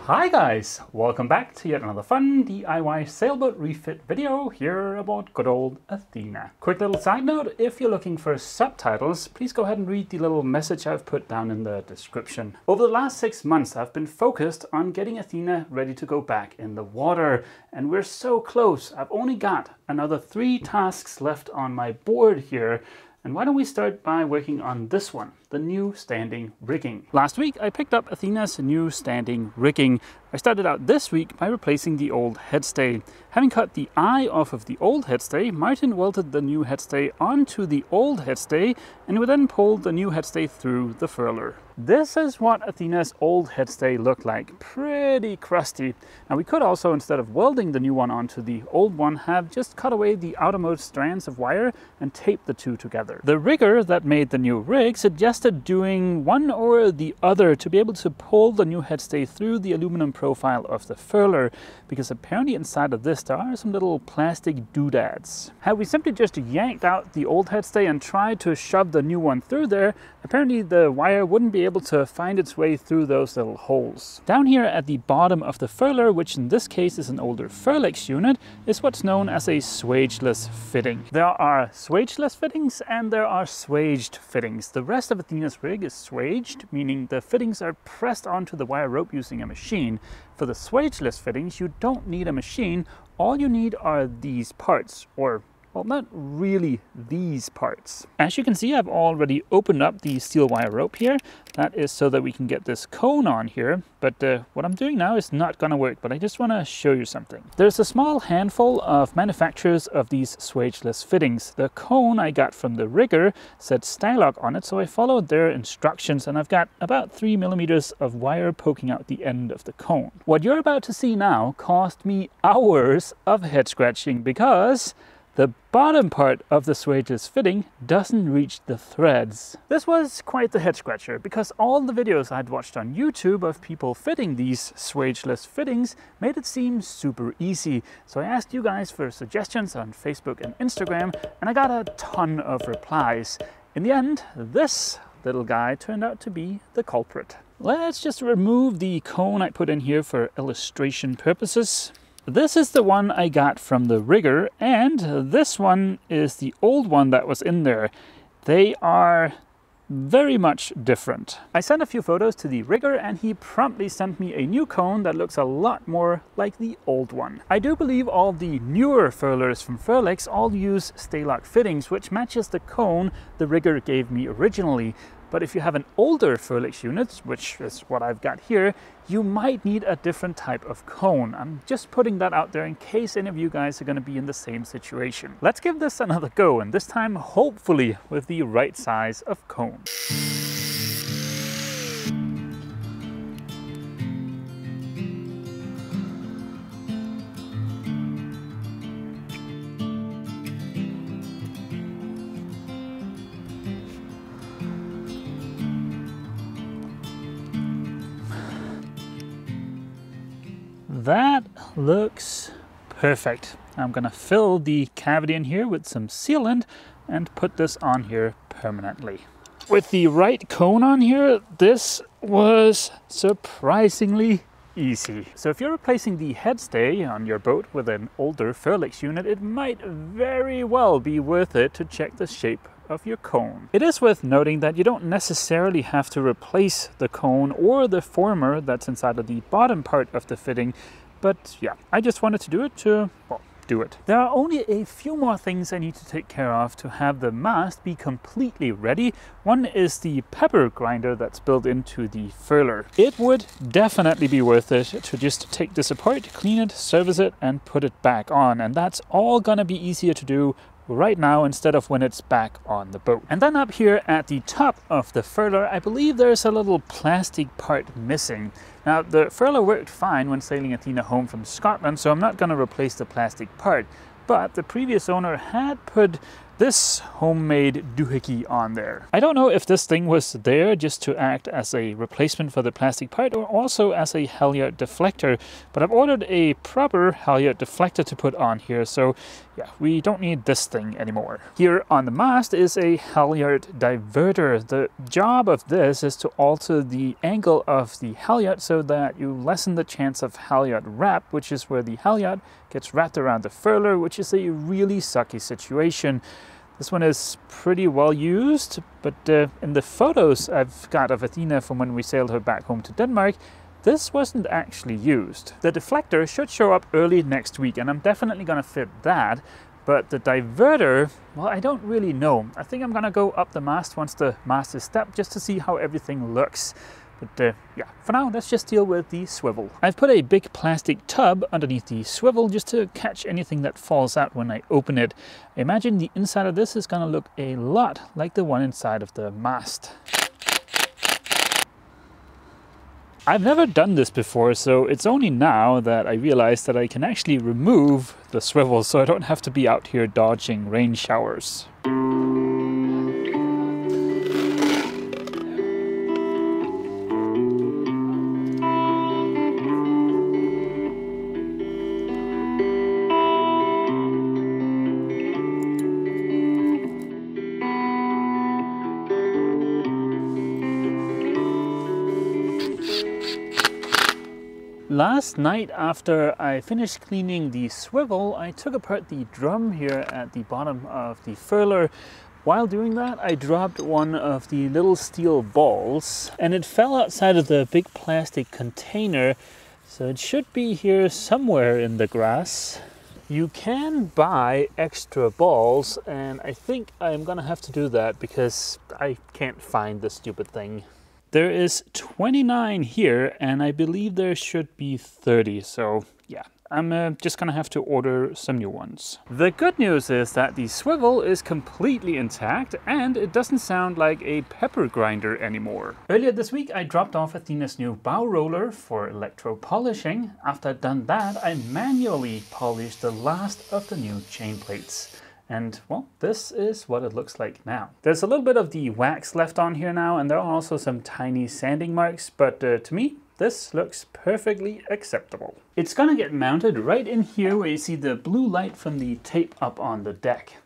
Hi guys, welcome back to yet another fun DIY sailboat refit video here about good old Athena. Quick little side note, if you're looking for subtitles, please go ahead and read the little message I've put down in the description. Over the last 6 months I've been focused on getting Athena ready to go back in the water, and we're so close. I've only got another 3 tasks left on my board here. And why don't we start by working on this one, the new standing rigging. Last week I picked up Athena's new standing rigging. I started out this week by replacing the old headstay. Having cut the eye off of the old headstay, Martin welded the new headstay onto the old headstay, and we then pulled the new headstay through the furler. This is what Athena's old headstay looked like, pretty crusty. Now we could also, instead of welding the new one onto the old one, have just cut away the outermost strands of wire and taped the two together. The rigger that made the new rig suggested doing one or the other to be able to pull the new headstay through the aluminum profile of the furler, because apparently inside of this there are some little plastic doodads. Had we simply just yanked out the old headstay and tried to shove the new one through there, apparently the wire wouldn't be able to find its way through those little holes. Down here at the bottom of the furler, which in this case is an older Furlex unit, is what's known as a swageless fitting. There are swageless fittings and there are swaged fittings. The rest of Athena's rig is swaged, meaning the fittings are pressed onto the wire rope using a machine. For the swageless fittings, you don't need a machine. All you need are these parts, or well, not really these parts. As you can see, I've already opened up the steel wire rope here. That is so that we can get this cone on here. But what I'm doing now is not going to work, but I just want to show you something. There's a small handful of manufacturers of these swageless fittings. The cone I got from the rigger said Stylock on it, so I followed their instructions, and I've got about 3 millimeters of wire poking out the end of the cone. What you're about to see now cost me hours of head scratching, because the bottom part of the swageless fitting doesn't reach the threads. This was quite the head scratcher, because all the videos I'd watched on YouTube of people fitting these swageless fittings made it seem super easy. So I asked you guys for suggestions on Facebook and Instagram, and I got a ton of replies. In the end, this little guy turned out to be the culprit. Let's just remove the cone I put in here for illustration purposes. This is the one I got from the rigger, and this one is the old one that was in there. They are very much different. I sent a few photos to the rigger, and he promptly sent me a new cone that looks a lot more like the old one. I do believe all the newer furlers from Furlex all use Stylock fittings, which matches the cone the rigger gave me originally. But if you have an older Furlex unit, which is what I've got here, you might need a different type of cone. I'm just putting that out there in case any of you guys are going to be in the same situation. Let's give this another go, and this time hopefully with the right size of cone. That looks perfect. I'm gonna fill the cavity in here with some sealant and put this on here permanently. With the right cone on here, this was surprisingly easy. So if you're replacing the headstay on your boat with an older Furlex unit, it might very well be worth it to check the shape of your cone. It is worth noting that you don't necessarily have to replace the cone or the former that's inside of the bottom part of the fitting, but yeah, I just wanted to do it to, well, do it. There are only a few more things I need to take care of to have the mast be completely ready. One is the pepper grinder that's built into the furler. It would definitely be worth it to just take this apart, clean it, service it, and put it back on, and that's all gonna be easier to do right now instead of when it's back on the boat. And then up here at the top of the furler, I believe there's a little plastic part missing. Now the furler worked fine when sailing Athena home from Scotland, so I'm not going to replace the plastic part, but the previous owner had put this homemade doohickey on there. I don't know if this thing was there just to act as a replacement for the plastic part or also as a halyard deflector, but I've ordered a proper halyard deflector to put on here, so yeah, we don't need this thing anymore. Here on the mast is a halyard diverter. The job of this is to alter the angle of the halyard so that you lessen the chance of halyard wrap, which is where the halyard gets wrapped around the furler, which is a really sucky situation. This one is pretty well used, but in the photos I've got of Athena from when we sailed her back home to Denmark, this wasn't actually used. The deflector should show up early next week, and I'm definitely gonna fit that. But the diverter, well, I don't really know. I think I'm gonna go up the mast once the mast is stepped just to see how everything looks. But yeah, for now, let's just deal with the swivel. I've put a big plastic tub underneath the swivel just to catch anything that falls out when I open it. I imagine the inside of this is gonna look a lot like the one inside of the mast. I've never done this before, so it's only now that I realized that I can actually remove the swivel so I don't have to be out here dodging rain showers. Last night, after I finished cleaning the swivel, I took apart the drum here at the bottom of the furler. While doing that, I dropped one of the little steel balls and it fell outside of the big plastic container, so it should be here somewhere in the grass. You can buy extra balls, and I think I'm gonna have to do that because I can't find the stupid thing. There is 29 here, and I believe there should be 30, so yeah, I'm just gonna have to order some new ones. The good news is that the swivel is completely intact, and it doesn't sound like a pepper grinder anymore. Earlier this week, I dropped off Athena's new bow roller for electro polishing. After I'd done that, I manually polished the last of the new chain plates. And well, this is what it looks like now. There's a little bit of the wax left on here now, and there are also some tiny sanding marks, but to me, this looks perfectly acceptable. It's gonna get mounted right in here where you see the blue light from the tape up on the deck.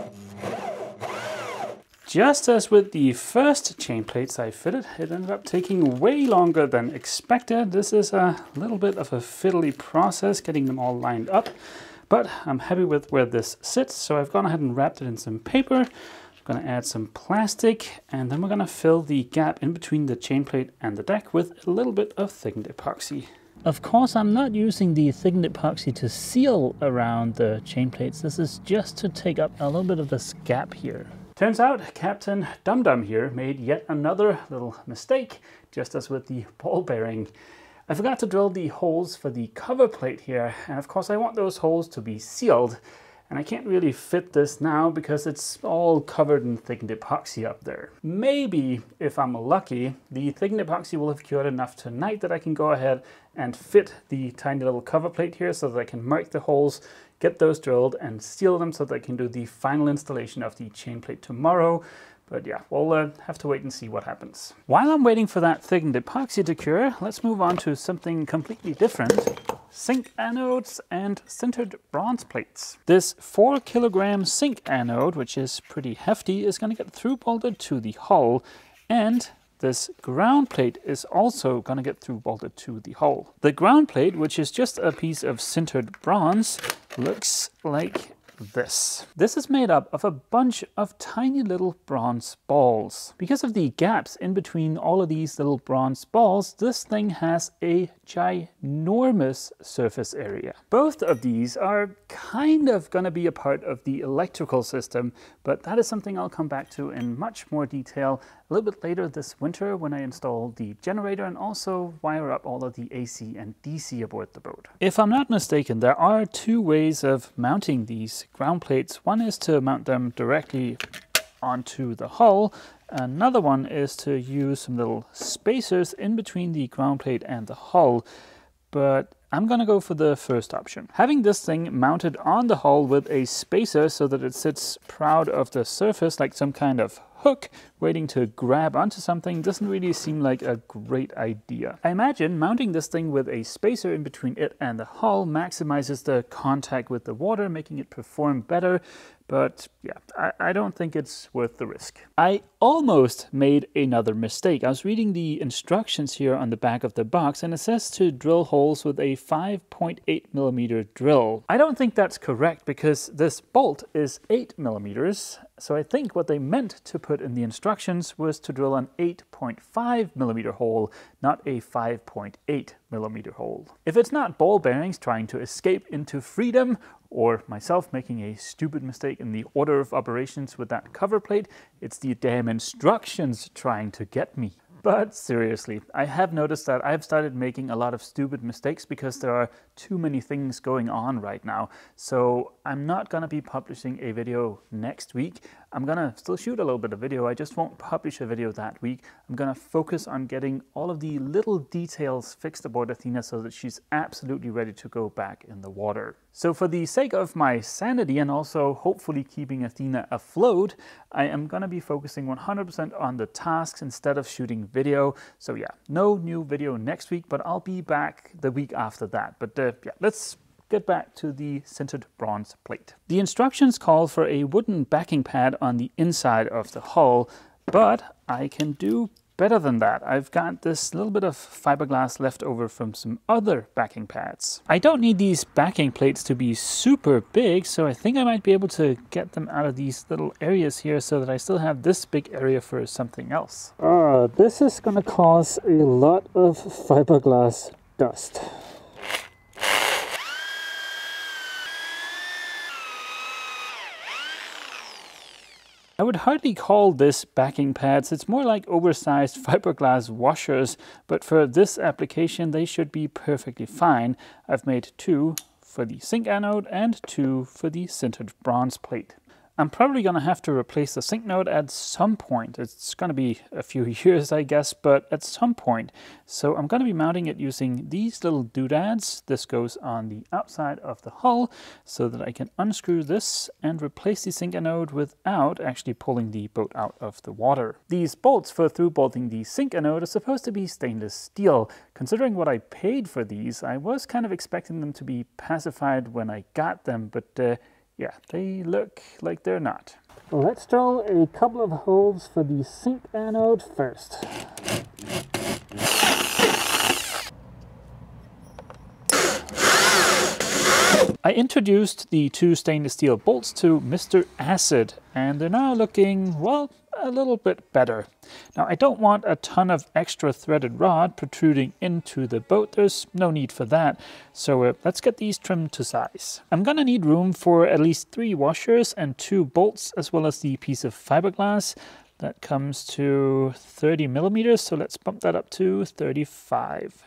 Just as with the first chain plates I fitted, it ended up taking way longer than expected. This is a little bit of a fiddly process getting them all lined up. But I'm happy with where this sits, so I've gone ahead and wrapped it in some paper. I'm gonna add some plastic, and then we're gonna fill the gap in between the chain plate and the deck with a little bit of thickened epoxy. Of course, I'm not using the thickened epoxy to seal around the chain plates. This is just to take up a little bit of this gap here. Turns out Captain Dum Dum here made yet another little mistake, just as with the ball bearing. I forgot to drill the holes for the cover plate here, and of course I want those holes to be sealed, and I can't really fit this now because it's all covered in thickened epoxy up there. Maybe, if I'm lucky, the thickened epoxy will have cured enough tonight that I can go ahead and fit the tiny little cover plate here so that I can mark the holes, get those drilled, and seal them so that I can do the final installation of the chain plate tomorrow. But yeah, we'll have to wait and see what happens. While I'm waiting for that thickened epoxy to cure, let's move on to something completely different. Zinc anodes and sintered bronze plates. This 4 kilogram zinc anode, which is pretty hefty, is going to get through bolted to the hull, and this ground plate is also going to get through bolted to the hull. The ground plate, which is just a piece of sintered bronze, looks like this. This is made up of a bunch of tiny little bronze balls. Because of the gaps in between all of these little bronze balls, this thing has a ginormous surface area. Both of these are kind of going to be a part of the electrical system, but that is something I'll come back to in much more detail a little bit later this winter when I install the generator and also wire up all of the AC and DC aboard the boat. If I'm not mistaken, there are 2 ways of mounting these ground plates. One is to mount them directly onto the hull. Another one is to use some little spacers in between the ground plate and the hull. But I'm gonna go for the first option. Having this thing mounted on the hull with a spacer so that it sits proud of the surface like some kind of hook waiting to grab onto something doesn't really seem like a great idea. I imagine mounting this thing with a spacer in between it and the hull maximizes the contact with the water, making it perform better. But yeah, I don't think it's worth the risk. I almost made another mistake. I was reading the instructions here on the back of the box, and it says to drill holes with a 5.8mm drill. I don't think that's correct because this bolt is 8mm. So I think what they meant to put in the instructions was to drill an 8.5mm hole, not a 5.8mm hole. If it's not ball bearings trying to escape into freedom, or myself making a stupid mistake in the order of operations with that cover plate, it's the damn instructions trying to get me. But seriously, I have noticed that I've started making a lot of stupid mistakes because there are too many things going on right now. So I'm not gonna be publishing a video next week. I'm gonna still shoot a little bit of video, I just won't publish a video that week. I'm gonna focus on getting all of the little details fixed aboard Athena so that she's absolutely ready to go back in the water. So for the sake of my sanity and also hopefully keeping Athena afloat, I am gonna be focusing 100% on the tasks instead of shooting video. So yeah, no new video next week, but I'll be back the week after that. But yeah, let's get back to the sintered bronze plate. The instructions call for a wooden backing pad on the inside of the hull, but I can do better than that. I've got this little bit of fiberglass left over from some other backing pads. I don't need these backing plates to be super big, so I think I might be able to get them out of these little areas here so that I still have this big area for something else. This is gonna cause a lot of fiberglass dust. I would hardly call this backing pads, it's more like oversized fiberglass washers, but for this application they should be perfectly fine. I've made 2 for the zinc anode and 2 for the sintered bronze plate. I'm probably going to have to replace the zinc node at some point. It's going to be a few years, I guess, but at some point. So I'm going to be mounting it using these little doodads. This goes on the outside of the hull so that I can unscrew this and replace the zinc anode without actually pulling the boat out of the water. These bolts for through bolting the zinc anode are supposed to be stainless steel. Considering what I paid for these, I was kind of expecting them to be pacified when I got them, but yeah, they look like they're not. Well, let's drill a couple of holes for the zinc anode first. I introduced the 2 stainless steel bolts to Mr. Acid, and they're now looking, well, a little bit better. Now, I don't want a ton of extra threaded rod protruding into the boat. There's no need for that. So let's get these trimmed to size. I'm gonna need room for at least 3 washers and 2 bolts, as well as the piece of fiberglass. That comes to 30mm, so let's bump that up to 35.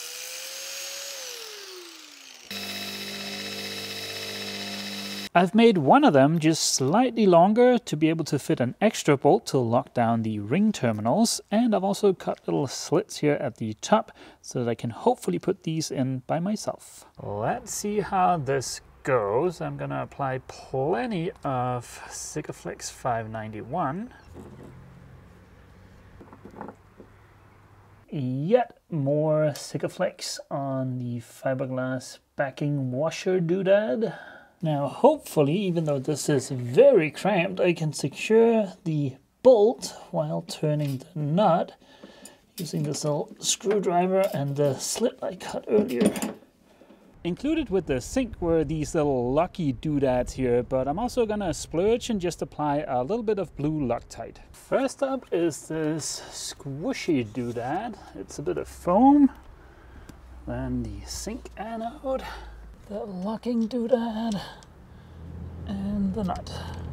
I've made one of them just slightly longer to be able to fit an extra bolt to lock down the ring terminals, and I've also cut little slits here at the top so that I can hopefully put these in by myself. Let's see how this goes. I'm gonna apply plenty of Sikaflex 591. Yet more Sikaflex on the fiberglass backing washer doodad. Now hopefully, even though this is very cramped, I can secure the bolt while turning the nut using this little screwdriver and the slit I cut earlier. Included with the zinc were these little lucky doodads here, but I'm also gonna splurge and just apply a little bit of blue Loctite. First up is this squishy doodad. It's a bit of foam. Then the zinc anode, the locking doodad, and the nut.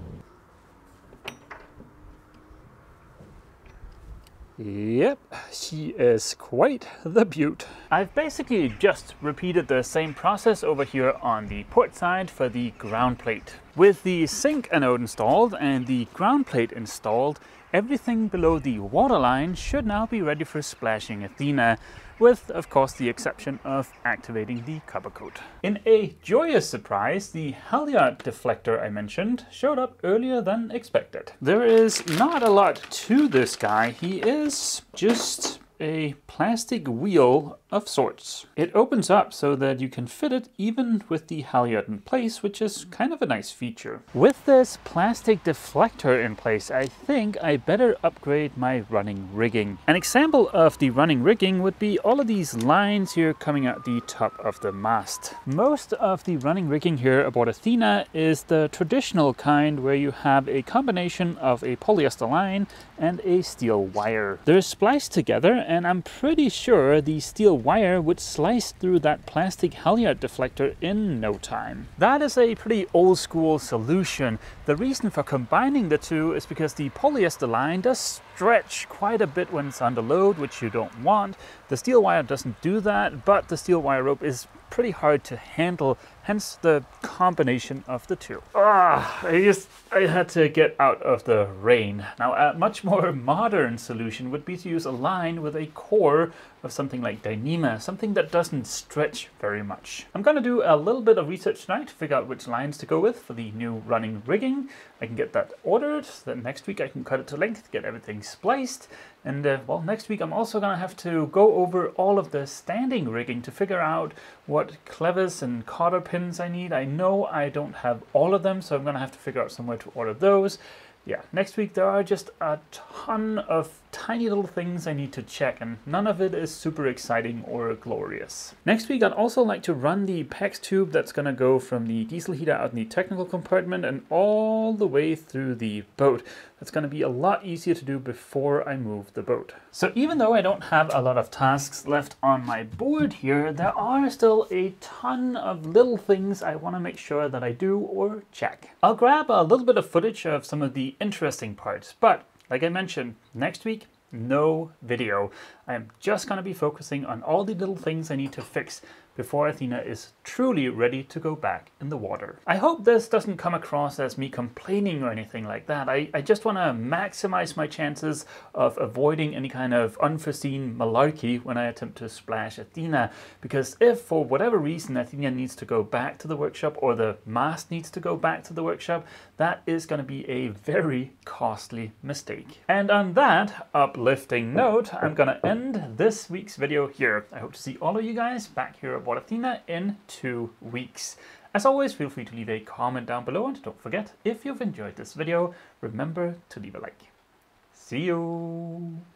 Yep, she is quite the beaut. I've basically just repeated the same process over here on the port side for the ground plate. With the zinc anode installed and the ground plate installed, everything below the waterline should now be ready for splashing Athena, with, of course, the exception of activating the cover coat. In a joyous surprise, the halyard deflector I mentioned showed up earlier than expected. There is not a lot to this guy. He is just a plastic wheel of sorts. It opens up so that you can fit it even with the halyard in place, which is kind of a nice feature. With this plastic deflector in place, I think I better upgrade my running rigging. An example of the running rigging would be all of these lines here coming out the top of the mast. Most of the running rigging here aboard Athena is the traditional kind where you have a combination of a polyester line and a steel wire. They're spliced together, and I'm pretty sure the steel wire would slice through that plastic halyard deflector in no time. That is a pretty old school solution. The reason for combining the two is because the polyester line does stretch quite a bit when it's under load, which you don't want. The steel wire doesn't do that, but the steel wire rope is pretty hard to handle, hence the combination of the two. I had to get out of the rain. Now, a much more modern solution would be to use a line with a core of something like Dyneema, something that doesn't stretch very much. I'm gonna do a little bit of research tonight to figure out which lines to go with for the new running rigging. I can get that ordered, then next week I can cut it to length, get everything spliced, and well, next week I'm also gonna have to go over all of the standing rigging to figure out what clevers and cotter pins I need. I know I don't have all of them, so I'm gonna have to figure out somewhere to order those. Yeah, next week there are just a ton of tiny little things I need to check, and none of it is super exciting or glorious. Next week I'd also like to run the PEX tube that's going to go from the diesel heater out in the technical compartment and all the way through the boat. That's going to be a lot easier to do before I move the boat. So even though I don't have a lot of tasks left on my board here, there are still a ton of little things I want to make sure that I do or check. I'll grab a little bit of footage of some of the interesting parts, but like I mentioned, next week, no video. I'm just going to be focusing on all the little things I need to fix before Athena is truly ready to go back in the water. I hope this doesn't come across as me complaining or anything like that. I just want to maximize my chances of avoiding any kind of unforeseen malarkey when I attempt to splash Athena, because if for whatever reason Athena needs to go back to the workshop or the mast needs to go back to the workshop, that is going to be a very costly mistake. And on that uplifting note, I'm going to end this week's video here. I hope to see all of you guys back here aboard Athena in 2 weeks. As always, feel free to leave a comment down below, and don't forget, if you've enjoyed this video, remember to leave a like. See you!